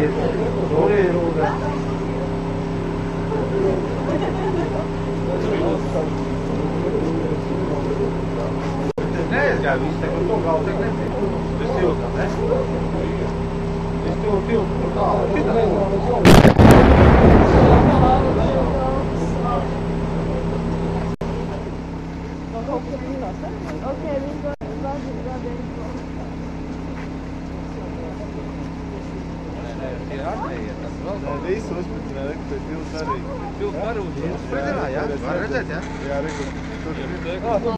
Neaizgāja viss, te, to galvu tiek nezinu. Tas tiltam, ne? Es to tiltu tālu. Okay, we go. Ir atējiet, tas vēl. Nē, visu uzpildināja, ka pēc pilsēta arī. Pilsēta arī uzpildināja, jā? Var redzēt, jā? Jā, reku. Tur.